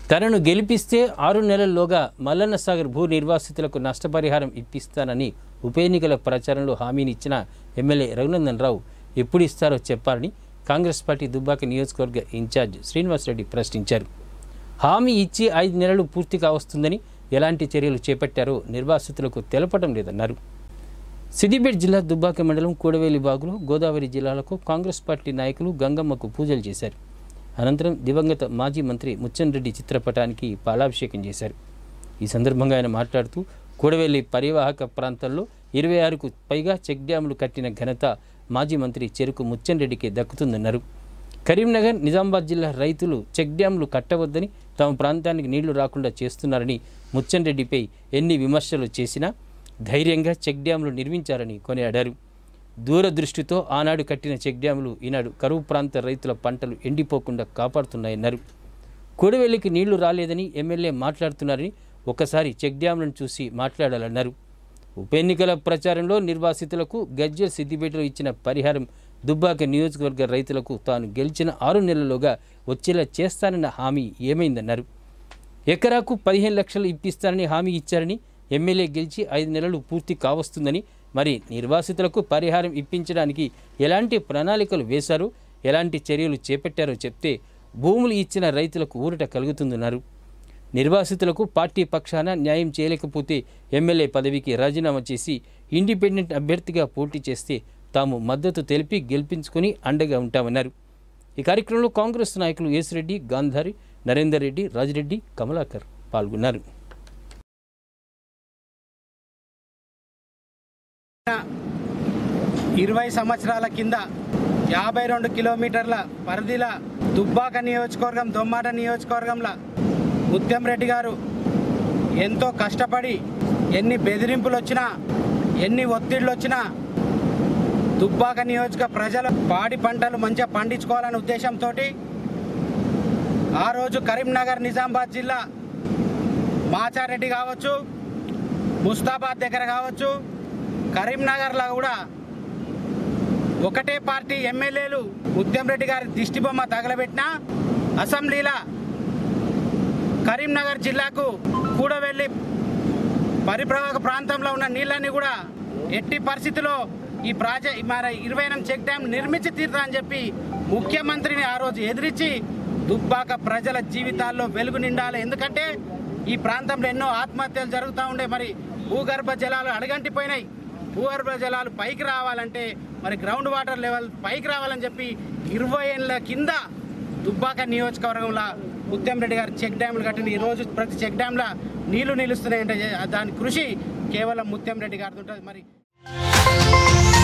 తనను గెలిపిస్తే 6 నెలల్లోగా మల్లన్న సాగర్ భూ నిర్వాసితులకు నష్టపరిహారం ఇప్పిస్తానని ఉప ఎన్నికల ప్రచారంలో హామీని ఇచ్చిన ఎమ్మెల్యే రఘునందన్ రావు ఎప్పుడు ఇస్తారో చెప్పాలని కాంగ్రెస్ పార్టీ దుబ్బాక నియోజకవర్గ ఇన్ఛార్జ్ శ్రీనివాసరెడ్డి ప్రశ్నించారు. హామీ ఇచ్చి 5 నెలలు పూర్తి కావస్తుందని ఎలాంటి చర్యలు చేపట్టారో నిర్వాసితులకు తెలపడం లేదన్నారు. సిద్దిపేట జిల్లా దుబ్బాక మండలం కూడవేలి బాగులో గోదావరి జిల్లాలకు కాంగ్రెస్ పార్టీ నాయకులు గంగమ్మకు పూజలు చేశారు. అనంతరం దివంగత మాజీ మంత్రి ముచ్చన్రెడ్డి చిత్రపటానికి పాలాభిషేకం చేశారు. ఈ సందర్భంగా ఆయన మాట్లాడుతూ కూడవేలి పరివాహక ప్రాంతాల్లో 26కు పైగా చెక్ డ్యాములు కట్టిన ఘనత మాజీ మంత్రి చెరుకు ముచ్చన్రెడ్డికి దక్కుతుందన్నారు. కరీంనగర్, నిజామాబాద్ జిల్లా రైతులు చెక్ డ్యాములు కట్టవద్దని తమ ప్రాంతానికి నీళ్లు రాకుండా చేస్తున్నారని ముచ్చన్రెడ్డిపై ఎన్ని విమర్శలు చేసినా ధైర్యంగా చెక్ డ్యాములు నిర్మించారని కొనియాడారు. దూరదృష్టితో ఆనాడు కట్టిన చెక్ డ్యాములు ఈనాడు కరువు ప్రాంత రైతుల పంటలు ఎండిపోకుండా కాపాడుతున్నాయన్నారు. కూడవెల్లికి నీళ్లు రాలేదని ఎమ్మెల్యే మాట్లాడుతున్నారని ఒకసారి చెక్ డ్యాములను చూసి మాట్లాడాలన్నారు. ఉప ఎన్నికల ప్రచారంలో నిర్వాసితులకు గజ్జె సిద్దిపేటలో ఇచ్చిన పరిహారం దుబ్బాక నియోజకవర్గ రైతులకు తాను గెలిచిన 6 నెలల్లోగా వచ్చేలా చేస్తానన్న హామీ ఏమైందన్నారు. ఎకరాకు 15 లక్షలు ఇప్పిస్తానని హామీ ఇచ్చారని, ఎమ్మెల్యే గెలిచి 5 నెలలు పూర్తి కావస్తుందని, మరి నిర్వాసితులకు పరిహారం ఇప్పించడానికి ఎలాంటి ప్రణాళికలు వేశారో, ఎలాంటి చర్యలు చేపట్టారో చెప్తే భూములు ఇచ్చిన రైతులకు ఊరట కలుగుతుందన్నారు. నిర్వాసితులకు పార్టీ పక్షాన న్యాయం చేయలేకపోతే ఎమ్మెల్యే పదవికి రాజీనామా చేసి ఇండిపెండెంట్ అభ్యర్థిగా పోటీ చేస్తే తాము మద్దతు తెలిపి గెలిపించుకొని అండగా ఉంటామన్నారు. ఈ కార్యక్రమంలో కాంగ్రెస్ నాయకులు యేసిరెడ్డి, గాంధారి, నరేందర్ రెడ్డి, రాజిరెడ్డి, కమలాకర్ పాల్గొన్నారు. 20 సంవత్సరాల కింద 52 కిలోమీటర్ల పరిధిల దుబ్బాక నియోజకవర్గం, దొమ్మాట నియోజకవర్గంలో ముత్యంరెడ్డి గారు ఎంతో కష్టపడి ఎన్ని బెదిరింపులు వచ్చినా, ఎన్ని ఒత్తిళ్లు వచ్చినా దుబ్బాక నియోజక ప్రజలు పాడి పంటలు మంచిగా పండించుకోవాలనే ఉద్దేశంతో ఆ రోజు కరీంనగర్, నిజామాబాద్ జిల్లా మాచారెడ్డి కావచ్చు, ముస్తాబాద్ దగ్గర కావచ్చు, కరీంనగర్లో కూడా ఒకటే పార్టీ ఎమ్మెల్యేలు ముత్యంరెడ్డి గారి దిష్టిబొమ్మ తగలబెట్టిన అసెంబ్లీలో కరీంనగర్ జిల్లాకు కూడవెల్లి పరిప్రవాహక ప్రాంతంలో ఉన్న నీళ్ళన్నీ కూడా ఎట్టి పరిస్థితిలో ఈ మరి 28 చెక్ డ్యామ్ నిర్మించి తీరుతా అని చెప్పి ముఖ్యమంత్రిని ఆ రోజు ఎదిరించి దుబ్బాక ప్రజల జీవితాల్లో వెలుగు నిండాలి. ఎందుకంటే ఈ ప్రాంతంలో ఎన్నో ఆత్మహత్యలు జరుగుతూ ఉండే, మరి భూగర్భ జలాలు అడగంటిపోయినాయి. భూగర్భ జలాలు పైకి రావాలంటే మరి గ్రౌండ్ వాటర్ లెవెల్ పైకి రావాలని చెప్పి 20 ఏళ్ళ కింద దుబ్బాక నియోజకవర్గంలో ముత్యంరెడ్డి గారు చెక్ డ్యాములు కట్టిన ఈరోజు ప్రతి చెక్ డ్యామ్లో నీళ్లు నిలుస్తున్నాయంటే దాని కృషి కేవలం ముత్యంరెడ్డి గారితో ఉంటుంది. మరి